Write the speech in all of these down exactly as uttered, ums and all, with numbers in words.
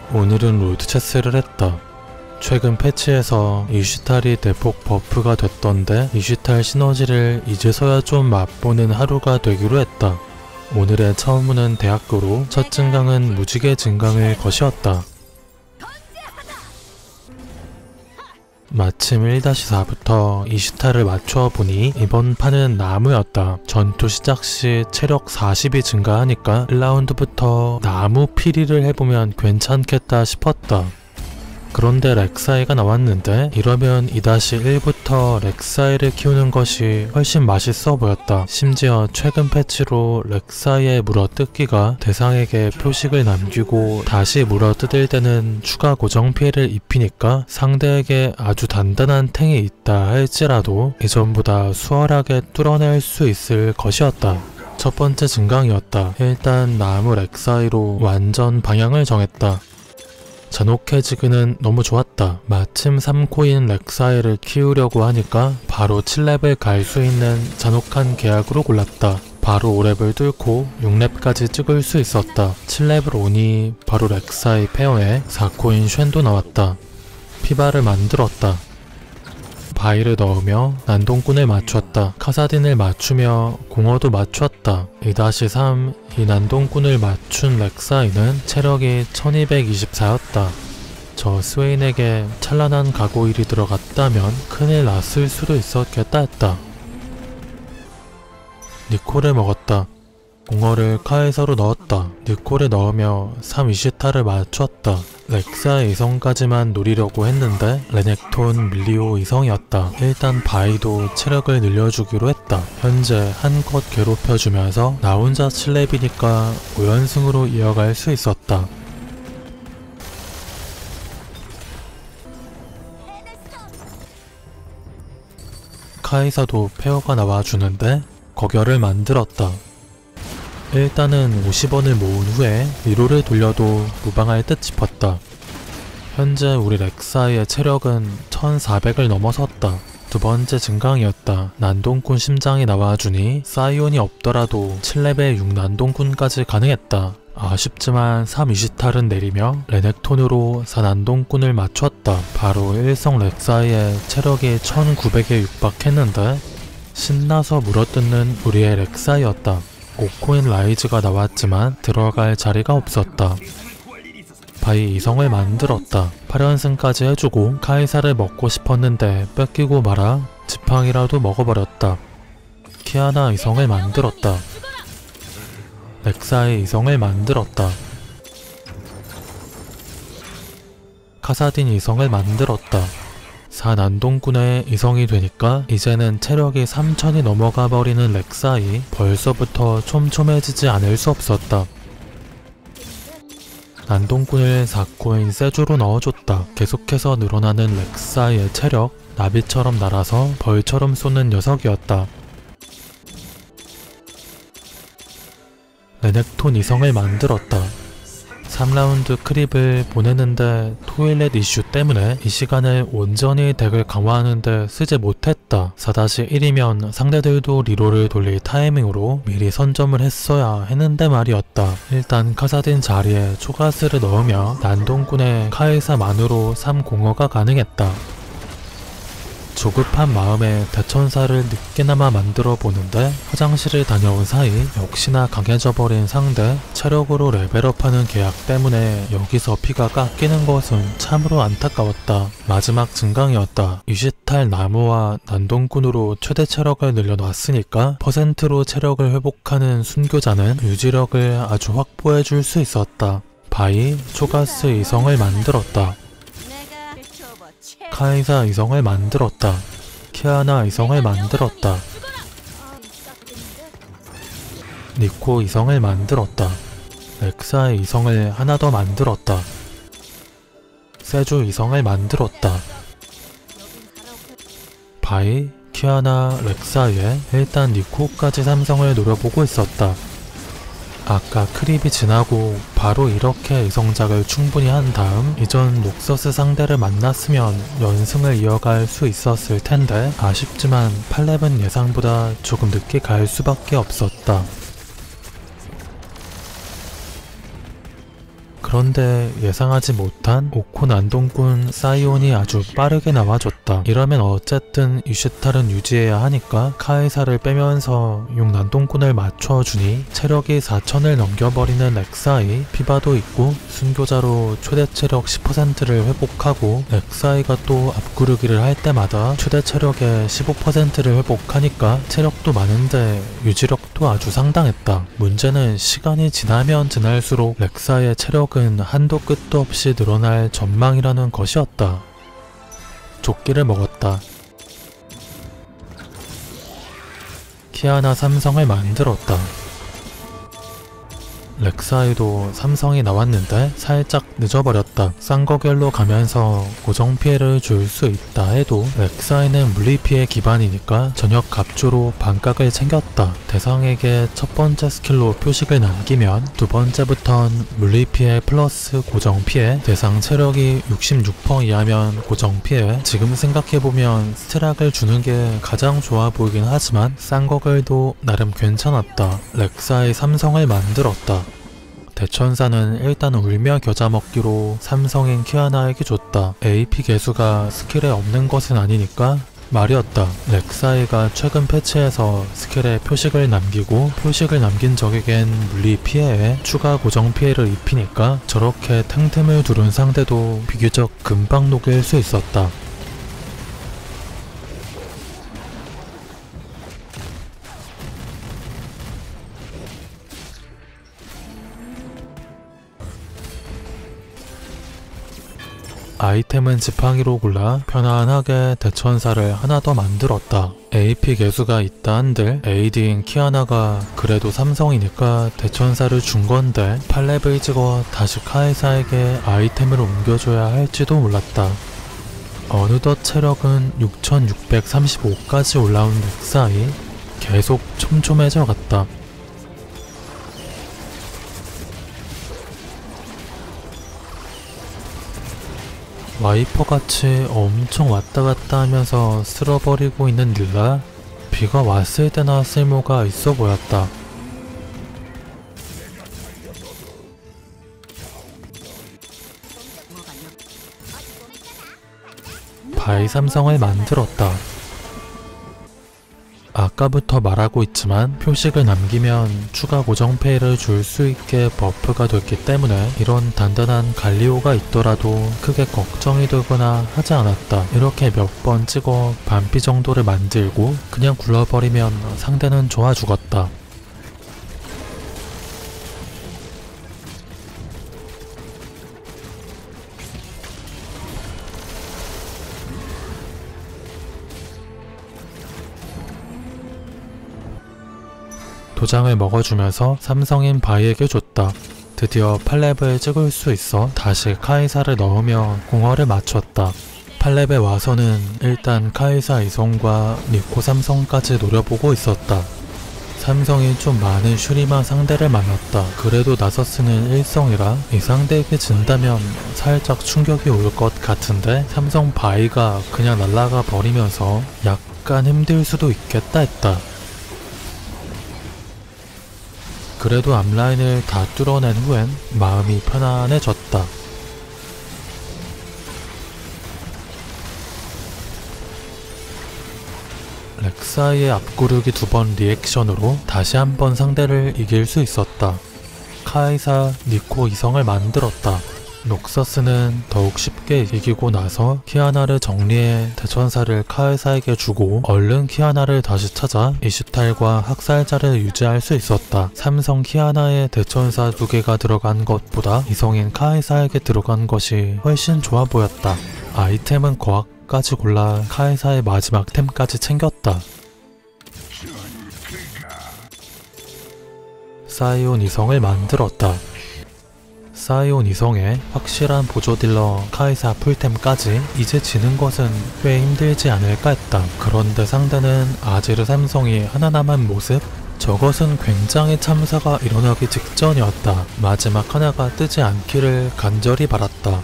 오늘은 롤드체스를 했다. 최근 패치에서 이슈탈이 대폭 버프가 됐던데 이슈탈 시너지를 이제서야 좀 맛보는 하루가 되기로 했다. 오늘의 처음은 대학교로, 첫 증강은 무지개 증강을 것이었다. 마침 일 사부터 이슈탈을 맞춰보니 이번 판은 나무였다. 전투 시작 시 체력 사십이 증가하니까 일 라운드부터 나무 피리를 해보면 괜찮겠다 싶었다. 그런데 렉사이가 나왔는데 이러면 이 일부터 렉사이를 키우는 것이 훨씬 맛있어 보였다. 심지어 최근 패치로 렉사이의 물어뜯기가 대상에게 표식을 남기고 다시 물어뜯을 때는 추가 고정 피해를 입히니까 상대에게 아주 단단한 탱이 있다 할지라도 이전보다 수월하게 뚫어낼 수 있을 것이었다. 첫 번째 증강이었다. 일단 나무 렉사이로 완전 방향을 정했다. 잔혹해지기는 너무 좋았다. 마침 삼 코인 렉사이를 키우려고 하니까 바로 칠 렙을 갈 수 있는 잔혹한 계약으로 골랐다. 바로 오 렙을 뚫고 육 렙까지 찍을 수 있었다. 칠 렙을 오니 바로 렉사이 페어에 사 코인 쉔도 나왔다. 피바를 만들었다. 바위를 넣으며 난동꾼을 맞췄다. 카사딘을 맞추며 공허도 맞췄다. 이 삼 이 난동꾼을 맞춘 렉사이는 체력이 천이백이십사였다. 저 스웨인에게 찬란한 가고일이 들어갔다면 큰일 났을 수도 있었겠다 했다. 니콜을 먹었다. 공허를 카에서로 넣었다. 니콜을 넣으며 삼 이시타를 맞췄다. 렉사의 이성까지만 노리려고 했는데 레넥톤 밀리오 이성이었다. 일단 바이도 체력을 늘려주기로 했다. 현재 한껏 괴롭혀주면서 나 혼자 칠 렙이니까 오 연승으로 이어갈 수 있었다. 카이사도 페어가 나와주는데 거결을 만들었다. 일단은 오십 원을 모은 후에 리로를 돌려도 무방할 듯 싶었다. 현재 우리 렉사이의 체력은 천사백을 넘어섰다. 두 번째 증강이었다. 난동꾼 심장이 나와주니 사이온이 없더라도 칠 렙에 육 난동꾼까지 가능했다. 아쉽지만 삼 이시탈은 내리며 레넥톤으로 사 난동꾼을 맞췄다. 바로 일성 렉사이의 체력이 천구백에 육박했는데 신나서 물어뜯는 우리의 렉사이였다. 오 코인 라이즈가 나왔지만 들어갈 자리가 없었다. 바이 이성을 만들었다. 팔 연승까지 해주고 카이사를 먹고 싶었는데 뺏기고 말아 지팡이라도 먹어버렸다. 키아나 이성을 만들었다. 렉사의 이성을 만들었다. 카사딘 이성을 만들었다. 사 난동꾼의 이성이 되니까 이제는 체력이 삼천이 넘어가 버리는 렉사이, 벌써부터 촘촘해지지 않을 수 없었다. 난동꾼을 사 코인 세주로 넣어줬다. 계속해서 늘어나는 렉사이의 체력, 나비처럼 날아서 벌처럼 쏘는 녀석이었다. 레넥톤 이성을 만들었다. 삼 라운드 크립을 보내는데 토일렛 이슈 때문에 이 시간을 온전히 덱을 강화하는데 쓰지 못했다. 사 일이면 상대들도 리로를 돌릴 타이밍으로 미리 선점을 했어야 했는데 말이었다. 일단 카사딘 자리에 초가스를 넣으며 난동꾼의 카이사만으로 삼 공허가 가능했다. 조급한 마음에 대천사를 늦게나마 만들어 보는데 화장실을 다녀온 사이 역시나 강해져 버린 상대, 체력으로 레벨업하는 계약 때문에 여기서 피가 깎이는 것은 참으로 안타까웠다. 마지막 증강이었다. 이시탈 나무와 난동꾼으로 최대 체력을 늘려놨으니까 퍼센트로 체력을 회복하는 순교자는 유지력을 아주 확보해줄 수 있었다. 바이, 초가스 이성을 만들었다. 카이사 이성을 만들었다. 키아나 이성을 만들었다. 니코 이성을 만들었다. 렉사의 이성을 하나 더 만들었다. 세주 이성을 만들었다. 바이, 키아나, 렉사의 일단 니코까지 삼성을 노려보고 있었다. 아까 크립이 지나고 바로 이렇게 이성작을 충분히 한 다음 이전 녹서스 상대를 만났으면 연승을 이어갈 수 있었을 텐데 아쉽지만 팔 렙은 예상보다 조금 늦게 갈 수밖에 없었다. 그런데 예상하지 못한 오코 난동꾼 사이온이 아주 빠르게 나와줬다. 이러면 어쨌든 이슈탈은 유지해야 하니까 카이사를 빼면서 육 난동꾼을 맞춰주니 체력이 사천을 넘겨버리는 렉사이, 피바도 있고 순교자로 최대 체력 십 퍼센트를 회복하고 렉사이가 또 앞구르기를 할 때마다 최대 체력의 십오 퍼센트를 회복하니까 체력도 많은데 유지력도 아주 상당했다. 문제는 시간이 지나면 지날수록 렉사의 체력은 한도 끝도 없이 늘어날 전망이라는 것이었다. 조끼를 먹었다. 키아나 삼성을 만들었다. 렉사이도 삼성이 나왔는데 살짝 늦어버렸다. 쌍거결로 가면서 고정 피해를 줄 수 있다 해도 렉사이는 물리피해 기반이니까 전역 갑주로 반각을 챙겼다. 대상에게 첫 번째 스킬로 표식을 남기면 두 번째부턴 물리피해 플러스 고정피해, 대상 체력이 육십육 퍼센트 이하면 고정피해. 지금 생각해보면 스트락을 주는 게 가장 좋아 보이긴 하지만 쌍거결도 나름 괜찮았다. 렉사이 삼성을 만들었다. 대천사는 일단 울며 겨자 먹기로 삼성인 키아나에게 줬다. 에이피 개수가 스킬에 없는 것은 아니니까 말이었다. 렉사이가 최근 패치에서 스킬에 표식을 남기고 표식을 남긴 적에겐 물리 피해에 추가 고정 피해를 입히니까 저렇게 탱템을 두른 상대도 비교적 금방 녹일 수 있었다. 아이템은 지팡이로 골라 편안하게 대천사를 하나 더 만들었다. 에이피 개수가 있다 한들 에이디인 키아나가 그래도 삼성이니까 대천사를 준 건데 팔 레벨 찍어 다시 카이사에게 아이템을 옮겨줘야 할지도 몰랐다. 어느덧 체력은 육천육백삼십오까지 올라온 렉사이, 계속 촘촘해져 갔다. 와이퍼같이 엄청 왔다갔다 하면서 쓸어버리고 있는 닐라, 비가 왔을 때나 쓸모가 있어 보였다. 바이 삼성을 만들었다. 아까부터 말하고 있지만 표식을 남기면 추가 고정 페이를 줄 수 있게 버프가 됐기 때문에 이런 단단한 갈리오가 있더라도 크게 걱정이 되거나 하지 않았다. 이렇게 몇 번 찍어 반피 정도를 만들고 그냥 굴러버리면 상대는 좋아 죽었다. 도장을 먹어주면서 삼성인 바이에게 줬다. 드디어 팔 레벨 찍을 수 있어 다시 카이사를 넣으며 공허를 맞췄다. 팔 레벨 와서는 일단 카이사 이성과 니코 삼성까지 노려보고 있었다. 삼성이 좀 많은 슈리마 상대를 만났다. 그래도 나서스는 일성이라 이 상대에게 진다면 살짝 충격이 올 것 같은데 삼성 바이가 그냥 날아가 버리면서 약간 힘들 수도 있겠다 했다. 그래도 앞라인을 다 뚫어낸 후엔 마음이 편안해졌다. 렉사이의 앞구르기 두 번 리액션으로 다시 한번 상대를 이길 수 있었다. 카이사, 니코 이성을 만들었다. 녹서스는 더욱 쉽게 이기고 나서 키아나를 정리해 대천사를 카이사에게 주고 얼른 키아나를 다시 찾아 이슈탈과 학살자를 유지할 수 있었다. 삼성 키아나의 대천사 두 개가 들어간 것보다 이성인 카이사에게 들어간 것이 훨씬 좋아 보였다. 아이템은 거학까지 골라 카이사의 마지막 템까지 챙겼다. 사이온 이성을 만들었다. 사이온 이성의 확실한 보조 딜러 카이사 풀템까지 이제 지는 것은 꽤 힘들지 않을까 했다. 그런데 상대는 아지르 삼성이 하나 남은 모습? 저것은 굉장히 참사가 일어나기 직전이었다. 마지막 하나가 뜨지 않기를 간절히 바랐다.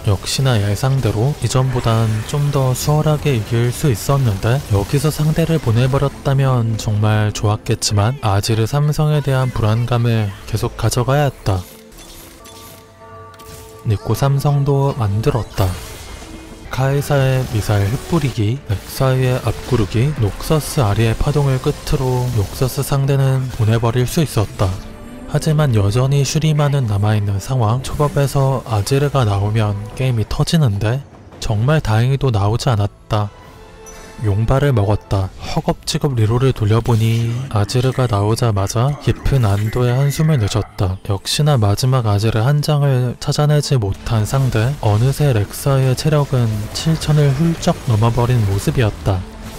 역시나 예상대로 이전보단 좀 더 수월하게 이길 수 있었는데 여기서 상대를 보내버렸다면 정말 좋았겠지만 아지르 삼성에 대한 불안감을 계속 가져가야 했다. 니코 삼성도 만들었다. 카이사의 미사일 흩뿌리기, 렉사이의 앞구르기, 녹서스 아리의 파동을 끝으로 녹서스 상대는 보내버릴 수 있었다. 하지만 여전히 슈리만은 남아있는 상황. 초밥에서 아지르가 나오면 게임이 터지는데 정말 다행히도 나오지 않았다. 용발을 먹었다. 허겁지겁 리로를 돌려보니 아지르가 나오자마자 깊은 안도의 한숨을 내셨다. 역시나 마지막 아지르 한 장을 찾아내지 못한 상대. 어느새 렉사이의 체력은 칠천을 훌쩍 넘어버린 모습이었다.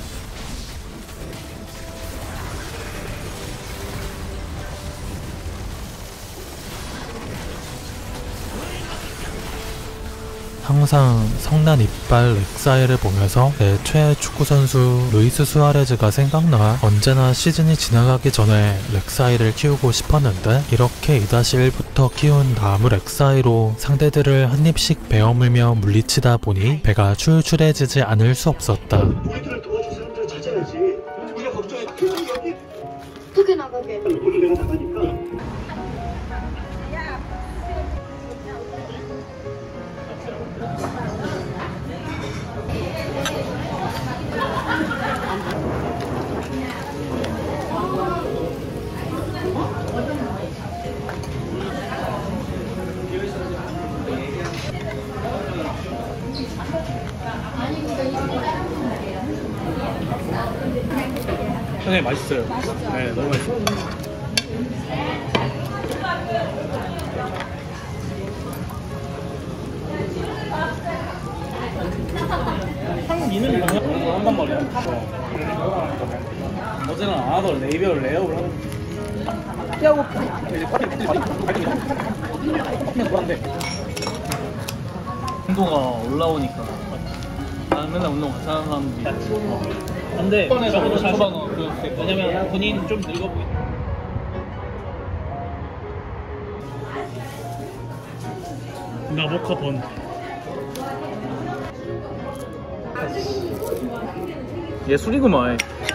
항상 성난 이빨 렉사이를 보면서 내 최애 축구선수 루이스 수아레즈가 생각나 언제나 시즌이 지나가기 전에 렉사이를 키우고 싶었는데 이렇게 이 일부터 키운 나무 렉사이로 상대들을 한 입씩 베어물며 물리치다 보니 배가 출출해지지 않을 수 없었다. 우리들을 도와줄 사람들을 찾아야지. 우리가 걱정해. 여기 어떻게 나가게? 오늘 내가 나가니까. 선생님 맛있어요. 네, 너무 맛있어요. 한국인은 그냥 한단 말이야. 어제는 안 하던 레이벨 레이업을 하고 피하고 운동가 올라오니까 나는 맨날 운동 같이 하는 사람들이 근데 저도 잘 봐요. 왜냐면 본인 좀 늙어 보이니까. 나보카 번. 예술이구만.